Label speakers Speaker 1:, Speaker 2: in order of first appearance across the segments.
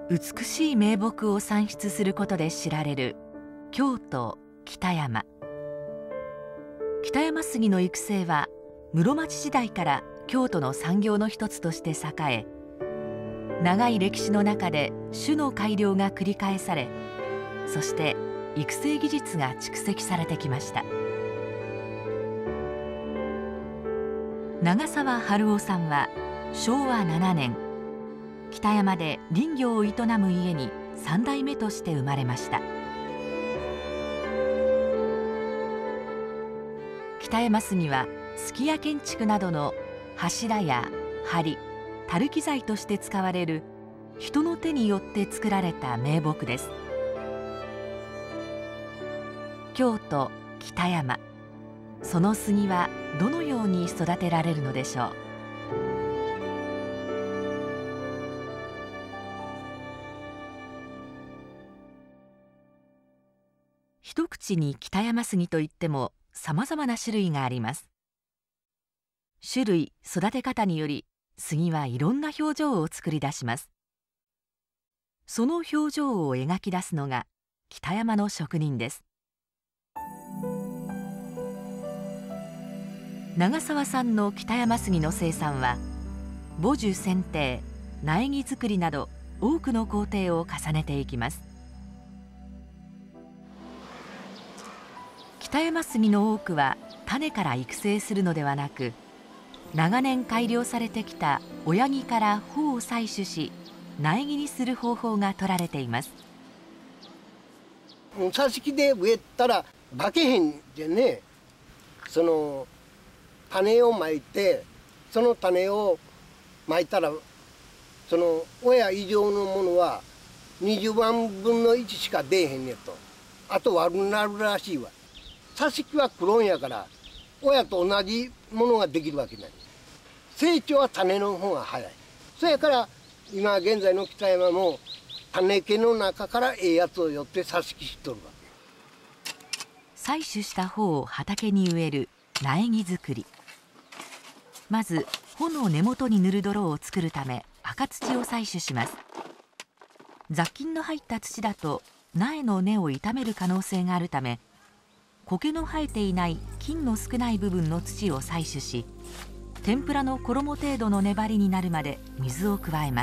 Speaker 1: 美しい名木を産出することで知られる京都北山。北山杉の育成は室町時代から京都の産業の一つとして栄え、長い歴史の中で種の改良が繰り返され、そして育成技術が蓄積されてきました。長澤春夫さんは昭和7年北山で林業を営む家に3代目として生まれました。北山杉は数寄屋建築などの柱や梁、垂木材として使われる人の手によって作られた名木です。京都北山、その杉はどのように育てられるのでしょう。一口に北山杉といってもさまざまな種類があります。種類、育て方により杉はいろんな表情を作り出します。その表情を描き出すのが北山の職人です。長澤さんの北山杉の生産は母樹剪定、苗木作りなど多くの工程を重ねていきます。北山杉の多くは種から育成するのではなく、長年改良されてきた親木から穂を採取し苗木にする方法が取られています。
Speaker 2: 挿し木で植えたら化けへんでね、その種をまいて、その種をまいたらその親以上のものは20万分の1しか出えへんねと。あと悪くなるらしいわ。挿し木はクローンやから親と同じものができるわけない。成長は種の方が早い。そやから今現在の北山も種毛の中からええやつをよって挿し木しとるわけ。
Speaker 1: 採取した穂を畑に植える苗木作り。まず穂の根元に塗る泥を作るため赤土を採取します。雑菌の入った土だと苗の根を傷める可能性があるため、苔の生えていない菌の少ない部分の土を採取し、天ぷらの衣程度の粘りになるまで水を加えます。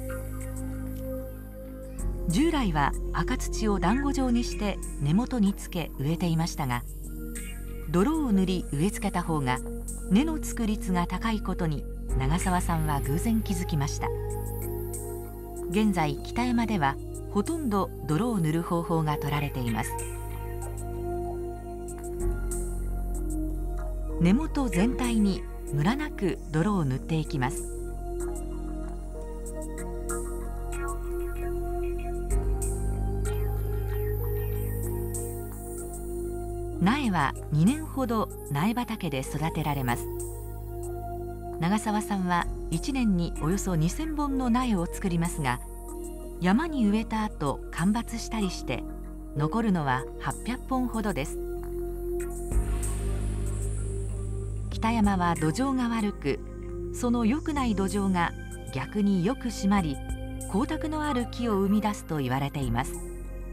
Speaker 1: 従来は赤土を団子状にして根元につけ植えていましたが、泥を塗り植え付けた方が根のつく率が高いことに長澤さんは偶然気づきました。現在北山ではほとんど泥を塗る方法が取られています。根元全体にムラなく泥を塗っていきます。苗は2年ほど苗畑で育てられます。長澤さんは1年におよそ2000本の苗を作りますが、山に植えた後間伐したりして残るのは800本ほどです。北山は土壌が悪く、その良くない土壌が逆によく締まり光沢のある木を生み出すと言われています。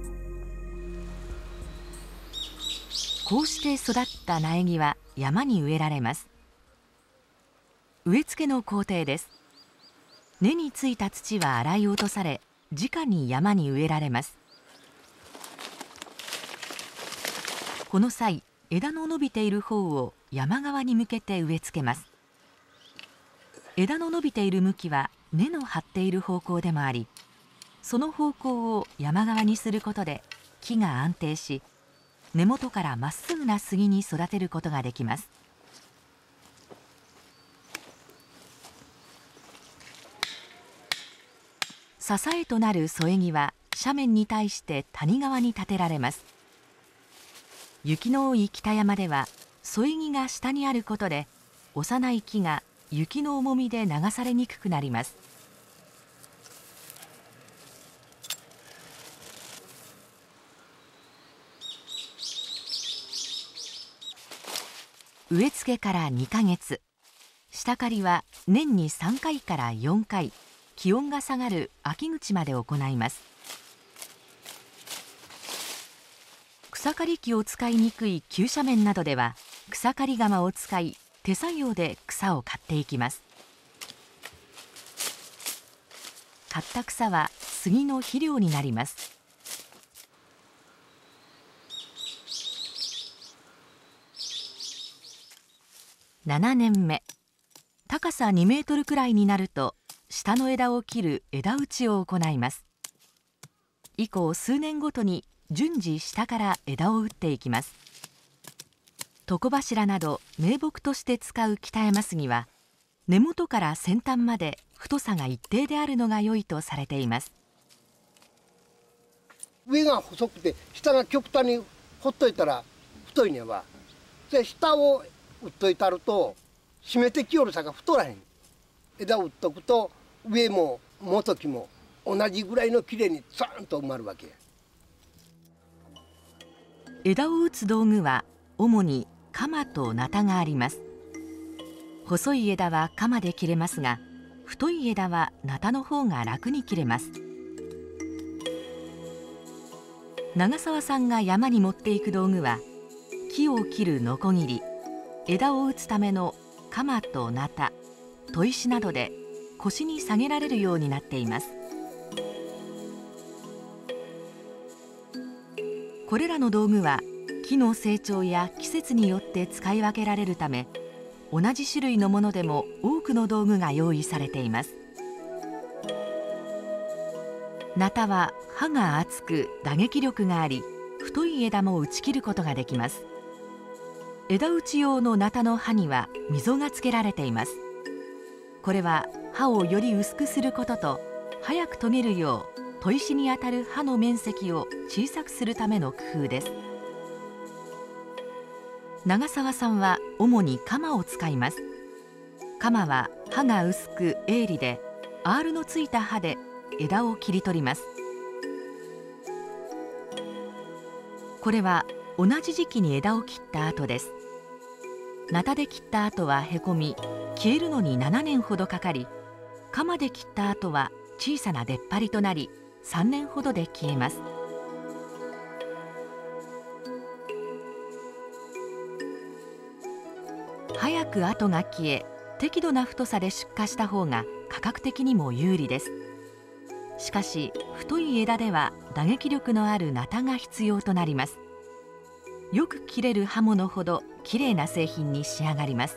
Speaker 1: こうして育った苗木は山に植えられます。植え付けの工程です。根についた土は洗い落とされ、直に山に植えられます。この際、枝の伸びている方を山側に向けて植え付けます。枝の伸びている向きは根の張っている方向でもあり、その方向を山側にすることで木が安定し、根元からまっすぐな杉に育てることができます。支えとなる添え木は斜面に対して谷側に立てられます。雪の多い北山では添え木が下にあることで、幼い木が雪の重みで流されにくくなります。植え付けから2ヶ月、下刈りは年に3回から4回、 気温が下がる秋口まで行います。草刈り機を使いにくい急斜面などでは草刈り鎌を使い手作業で草を刈っていきます。刈った草は杉の肥料になります。7年目、高さ2メートルくらいになると下の枝を切る枝打ちを行います。以降数年ごとに順次下から枝を打っていきます。床柱など名木として使う北山杉は根元から先端まで太さが一定であるのが良いとされています。
Speaker 2: 上が細くて下が極端にほっといたら太いねば、で下を打っといたると締めてきよるさが太らへん。枝を打っとくと上も元木も同じぐらいのきれいにザーンと埋まるわけ。
Speaker 1: 枝を打つ道具は主に鎌とナタがあります。細い枝は鎌で切れますが、太い枝はナタの方が楽に切れます。長澤さんが山に持っていく道具は木を切るノコギリ、枝を打つための鎌とナタ、砥石などで腰に下げられるようになっています。これらの道具は木の成長や季節によって使い分けられるため、同じ種類のものでも多くの道具が用意されています。ナタは刃が厚く打撃力があり、太い枝も打ち切ることができます。枝打ち用のナタの刃には溝がつけられています。これは刃をより薄くすることと、早く研げるよう砥石にあたる刃の面積を小さくするための工夫です。長澤さんは主に鎌を使います。鎌は刃が薄く鋭利で、アールのついた刃で枝を切り取ります。これは同じ時期に枝を切った後です。ナタで切った後はへこみ、消えるのに7年ほどかかり、鎌で切った後は小さな出っ張りとなり3年ほどで消えます。早く跡が消え、適度な太さで出荷した方が価格的にも有利です。しかし太い枝では打撃力のあるナタが必要となります。よく切れる刃物ほどきれいな製品に仕上がります。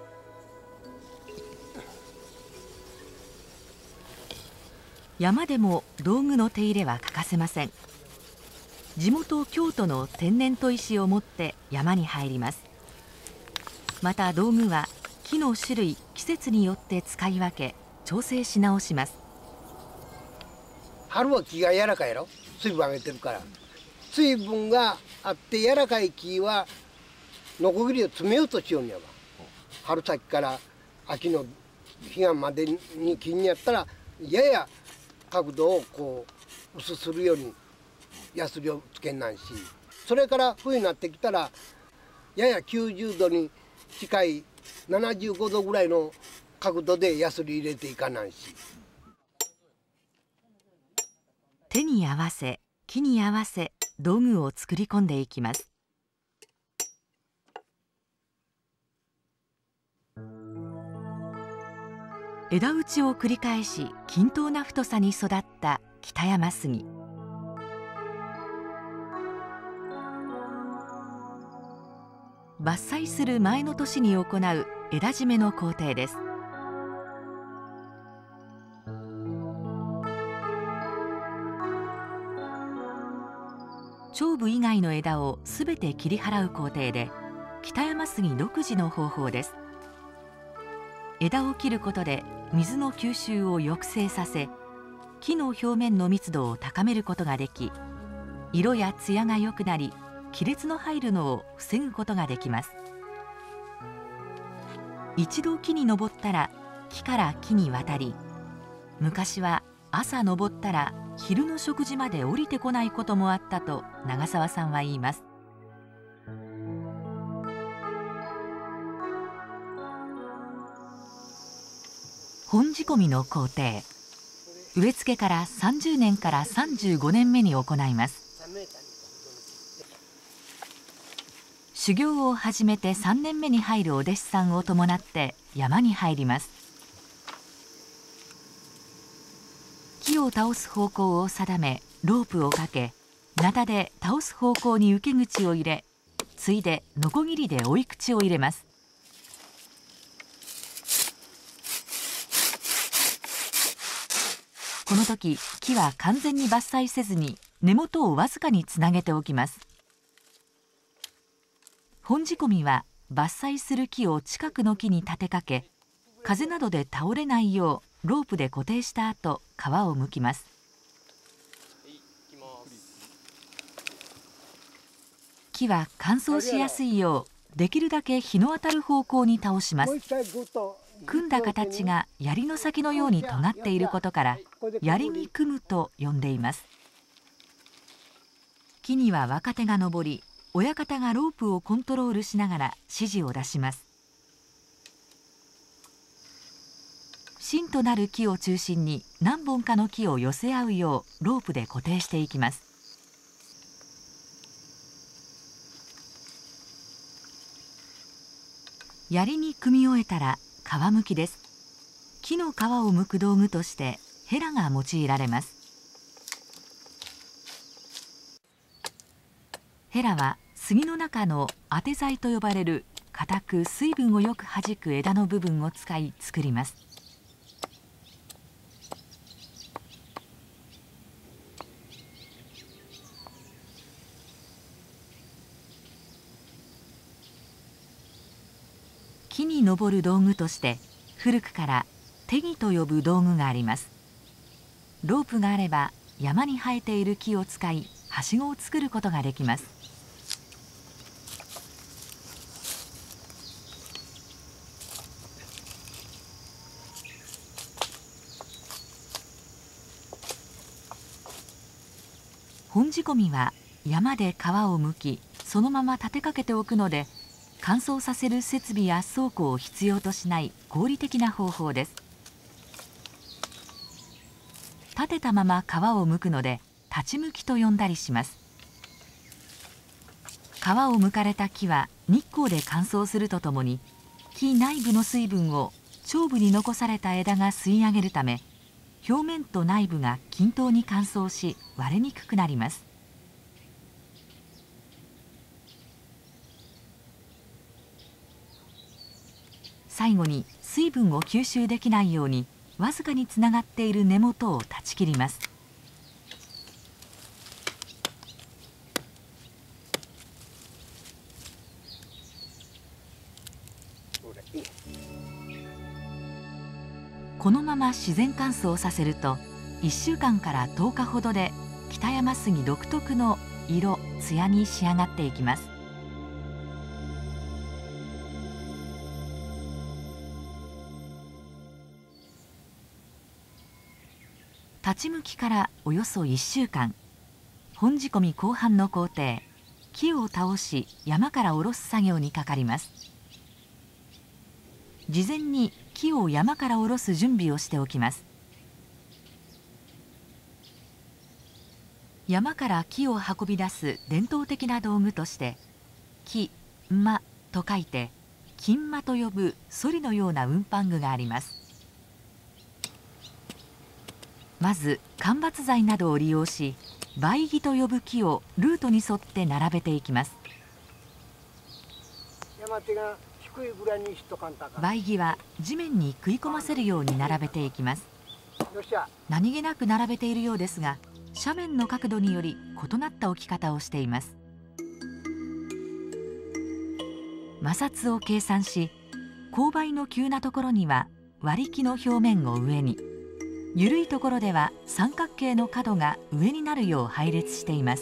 Speaker 1: 山でも道具の手入れは欠かせません。地元京都の天然砥石を持って山に入ります。また道具は木の種類、季節によって使い分け調整し直します。
Speaker 2: 春は木が柔らかいやろ、水分上げてるから。水分があって柔らかい木はノコギリを詰めようとしようんやわ。春先から秋の彼岸までに木にやったらやや角度をこう薄するようにヤスリをつけんなんし、それから冬になってきたらやや90度に近い75度ぐらいの角度でヤスリ入れていかなんし。
Speaker 1: 手に合わせ木に合わせ道具を作り込んでいきます。枝打ちを繰り返し均等な太さに育った北山杉。伐採する前の年に行う枝締めの工程です。頂部以外の枝をすべて切り払う工程で、北山杉独自の方法です。枝を切ることで水の吸収を抑制させ、木の表面の密度を高めることができ、色や艶が良くなり、亀裂の入るのを防ぐことができます。一度木に登ったら木から木に渡り、昔は朝登ったら昼の食事まで降りてこないこともあったと長澤さんは言います。本仕込みの工程。 植え付けから30年から35年目に行います。修行を始めて3年目に入るお弟子さんを伴って山に入ります。木を倒す方向を定め、ロープをかけ、なたで倒す方向に受け口を入れ、ついでノコギリで追い口を入れます。この時、木は完全に伐採せずに根元をわずかにつなげておきます。本仕込みは伐採する木を近くの木に立てかけ、風などで倒れないようロープで固定した後、皮を剥きます。木は乾燥しやすいようできるだけ日の当たる方向に倒します。組んだ形が槍の先のように尖っていることから槍に組むと呼んでいます。木には若手が登り、親方がロープをコントロールしながら指示を出します。芯となる木を中心に何本かの木を寄せ合うようロープで固定していきます。槍に組み終えたら皮むきです。木の皮を剥く道具としてヘラが用いられます。ヘラは杉の中の当て材と呼ばれる硬く水分をよくはじく枝の部分を使い作ります。木に登る道具として古くから手木と呼ぶ道具があります。ロープがあれば山に生えている木を使いはしごを作ることができます。本仕込みは山で皮を剥きそのまま立てかけておくので、乾燥させる設備や倉庫を必要としない合理的な方法です。立てたまま皮を剥くので立ち剥きと呼んだりします。皮を剥かれた木は日光で乾燥するとともに、木内部の水分を頂部に残された枝が吸い上げるため、表面と内部が均等に乾燥し割れにくくなります。最後に水分を吸収できないようにわずかにつながっている根元を断ち切ります。このまま自然乾燥させると1週間から10日ほどで北山杉独特の色、艶に仕上がっていきます。立ち剥きからおよそ1週間、本仕込み後半の工程、木を倒し山から下ろす作業にかかります。事前に木を山から下ろす準備をしておきます。山から木を運び出す伝統的な道具として木馬と書いて金馬と呼ぶソリのような運搬具があります。まず間伐材などを利用し、梅木と呼ぶ木をルートに沿って並べていきます。梅木は地面に食い込ませるように並べていきます。何気なく並べているようですが、斜面の角度により異なった置き方をしています。摩擦を計算し、勾配の急なところには割り木の表面を上に、緩いところでは三角形の角が上になるよう配列しています。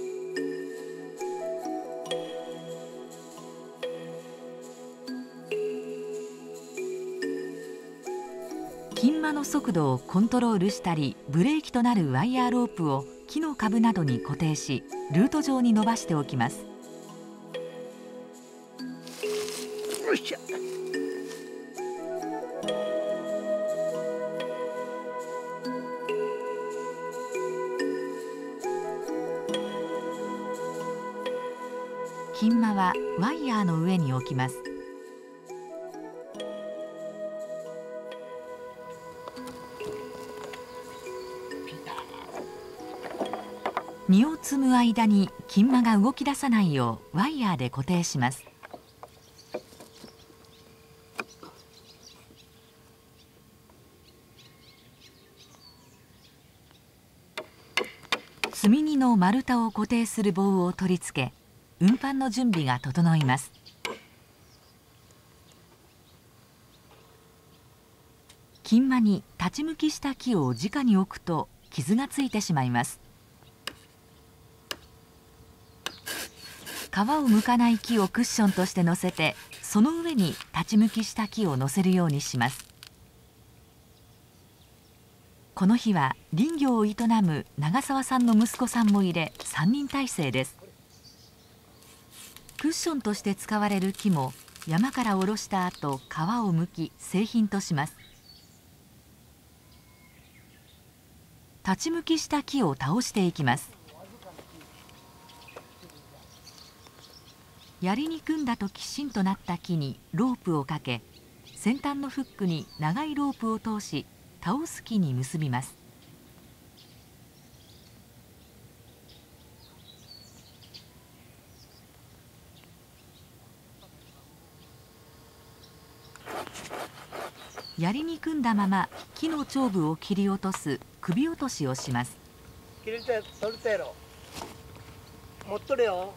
Speaker 1: 金馬の速度をコントロールしたりブレーキとなるワイヤーロープを木の株などに固定し、ルート上に伸ばしておきます。
Speaker 2: よっしゃ。
Speaker 1: 間はワイヤーの上に置きます。実を摘む間に金間が動き出さないようワイヤーで固定します。積み荷の丸太を固定する棒を取り付け、運搬の準備が整います。金間に立ち向きした木を直に置くと傷がついてしまいます。皮を剥かない木をクッションとして乗せて、その上に立ち向きした木を乗せるようにします。この日は林業を営む長澤さんの息子さんも入れ3人体制です。クッションとして使われる木も山から下ろした後皮を剥き製品とします。立ち向きした木を倒していきます。槍に組んだときしんとなった木にロープをかけ、先端のフックに長いロープを通し倒す木に結びます。槍に組んだまま木の頂部を切り落とす首落としをします。
Speaker 2: 切れて取れたやろ。持っとれよ。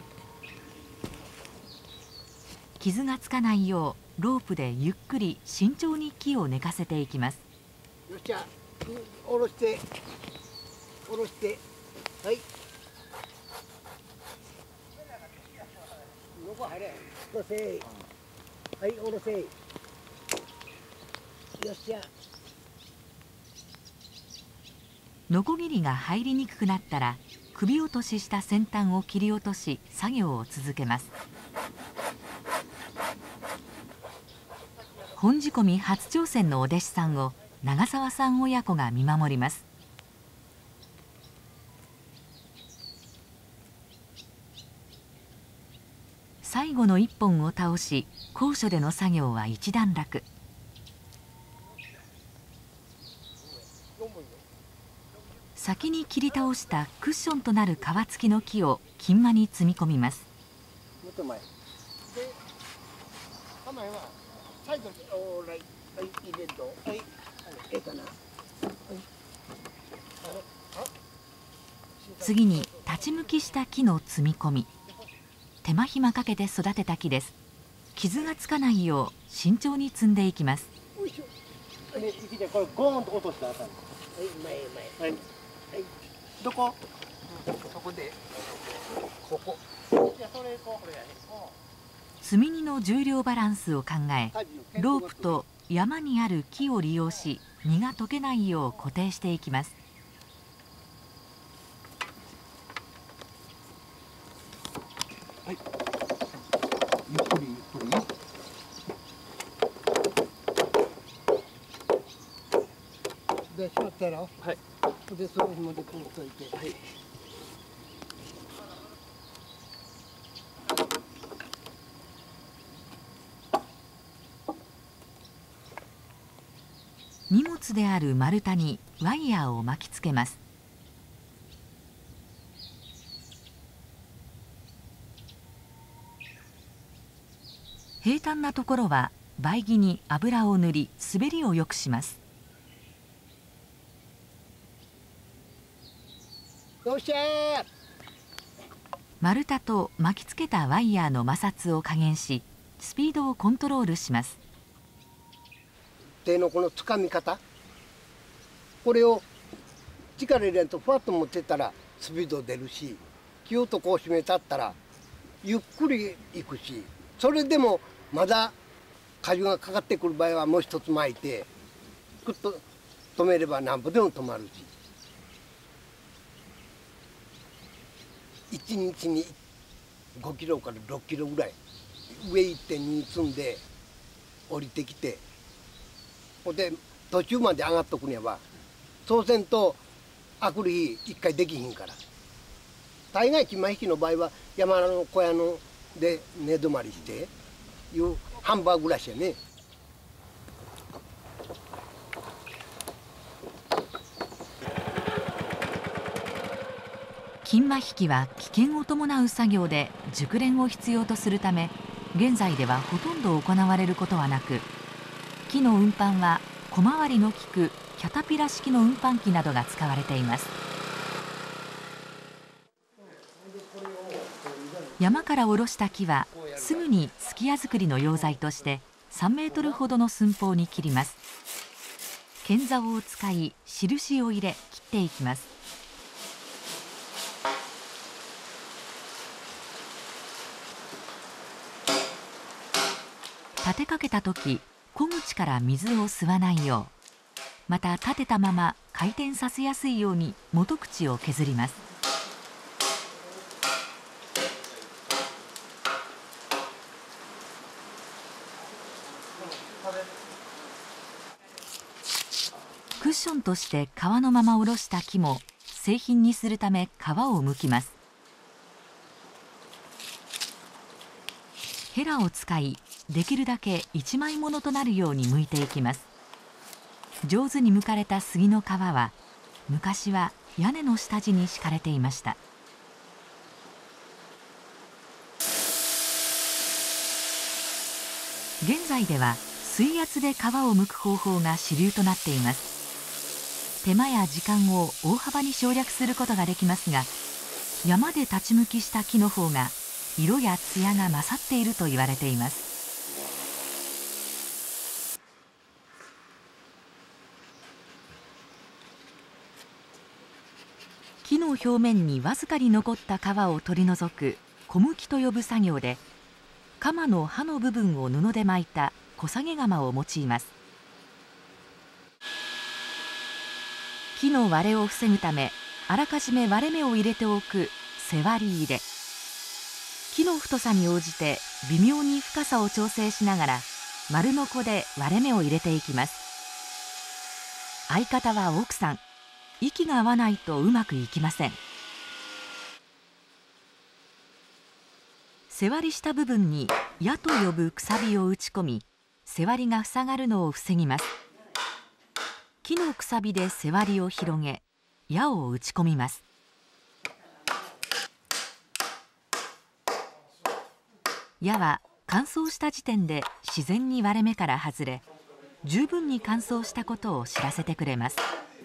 Speaker 1: 傷がつかないようロープでゆっくり慎重に木を寝かせていきます。
Speaker 2: よっしゃ、下ろして下ろして、はい。どこ入れ。下ろせ。はい、下ろせ。よっしゃ。
Speaker 1: ノコギリが入りにくくなったら首落としした先端を切り落とし作業を続けます。本仕込み初挑戦のお弟子さんを長澤さん親子が見守ります。最後の一本を倒し高所での作業は一段落。先に切り倒したクッションとなる皮付きの木を金間に積み込みます。
Speaker 2: もっと前で構えはサイドにオーライ、はい、入れると、はい、ええかな、はい、
Speaker 1: 次に立ち向きした木の積み込み。手間暇かけて育てた木です。傷がつかないよう慎重に積んでいきます。
Speaker 2: よいしょ。ね、行きでこれゴーンと落としたらあかん。はい、前前。はい。はい。どこ？そこで。ここ。じゃそれこれやね。
Speaker 1: 積み荷の重量バランスを考え、ロープと山にある木を利用し荷が溶けないよう固定していきます。
Speaker 2: はい。ゆっくりゆっくりね。で、しまったやろ。はい。で、その紐でこうといて。はい。
Speaker 1: 荷物である丸太にワイヤーを巻きつけます。平坦なところはバイギに油を塗り滑りを良くします。
Speaker 2: よっしゃー。
Speaker 1: 丸太と巻きつけたワイヤーの摩擦を加減しスピードをコントロールします。
Speaker 2: 手のこのつかみ方、これを力入れんとふわっと持ってったらスピード出るし、気をとこう締めたったらゆっくりいくし、それでもまだ荷重がかかってくる場合はもう一つ巻いてグッと止めればなんぼでも止まるし、1日に5キロから6キロぐらい上行って荷積んで降りてきて、で途中まで上がっとくにはそうせんとあくる日一回できひんから。大概木間引きの場合は山の小屋ので寝泊まりしていうハンバーグ暮らしやね。
Speaker 1: 金馬引きは危険を伴う作業で熟練を必要とするため、現在ではほとんど行われることはなく、木の運搬は小回りの利くキャタピラ式の運搬機などが使われています。山から下ろした木はすぐにすき家作りの溶剤として3メートルほどの寸法に切ります。剣竿を使い印を入れ切っていきます。立てかけた時、小口から水を吸わないよう、また立てたまま回転させやすいように元口を削ります。クッションとして皮のままおろした木も製品にするため皮を剥きます。ヘラを使いできるだけ一枚ものとなるように剥いていきます。上手に剥かれた杉の皮は昔は屋根の下地に敷かれていました。現在では水圧で皮を剥く方法が主流となっています。手間や時間を大幅に省略することができますが、山で立ち剥きした木の方が色や艶が勝っていると言われています。木の表面にわずかに残った皮を取り除く小剥きと呼ぶ作業で、鎌の刃の部分を布で巻いた小下げ鎌を用います。木の割れを防ぐため、あらかじめ割れ目を入れておく背割り入れ。木の太さに応じて微妙に深さを調整しながら丸のこで割れ目を入れていきます。相方は奥さん。息が合わないとうまくいきません。背割りした部分に矢と呼ぶくさびを打ち込み、背割りが塞がるのを防ぎます。木のくさびで背割りを広げ、矢を打ち込みます。矢は乾燥した時点で自然に割れ目から外れ、十分に乾燥したことを知らせてくれます。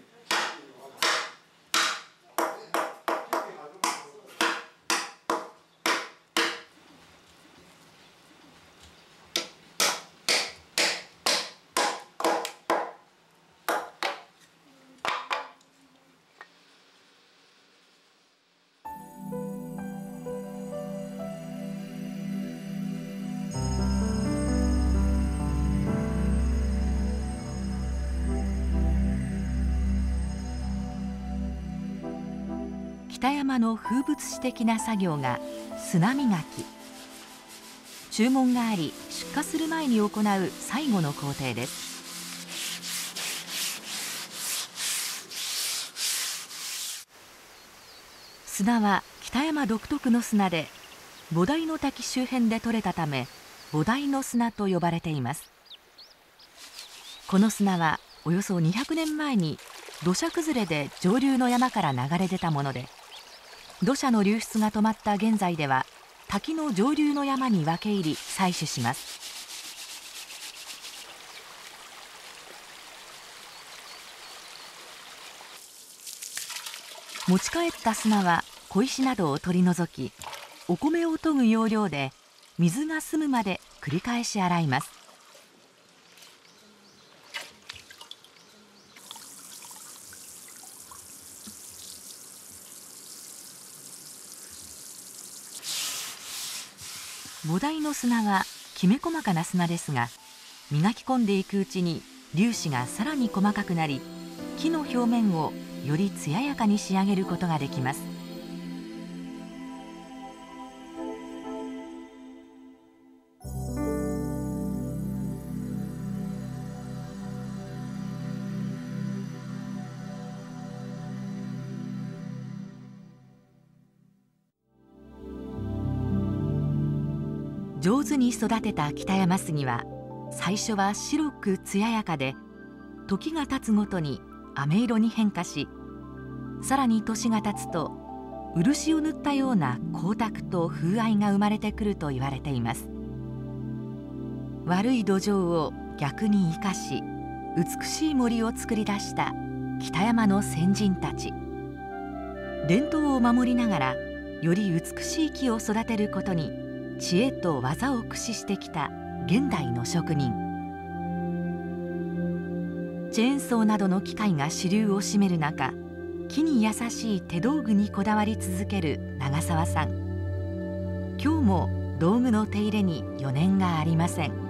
Speaker 1: 北山の風物詩的な作業が砂磨き。注文があり出荷する前に行う最後の工程です。砂は北山独特の砂で、菩提の滝周辺で採れたため菩提の砂と呼ばれています。この砂はおよそ200年前に土砂崩れで上流の山から流れ出たもので、土砂の流出が止まった現在では滝の上流の山に分け入り採取します。持ち帰った砂は小石などを取り除き、お米を研ぐ要領で水が澄むまで繰り返し洗います。菩提の砂はきめ細かな砂ですが、磨き込んでいくうちに粒子がさらに細かくなり、木の表面をより艶やかに仕上げることができます。 上手に育てた北山杉は最初は白く艶やかで、時が経つごとに飴色に変化し、さらに年が経つと漆を塗ったような光沢と風合いが生まれてくると言われています。悪い土壌を逆に生かし、美しい森を作り出した北山の先人たち。伝統を守りながらより美しい木を育てることに知恵と技を駆使してきた現代の職人。チェーンソーなどの機械が主流を占める中、木に優しい手道具にこだわり続ける長澤さん。今日も道具の手入れに余念がありません。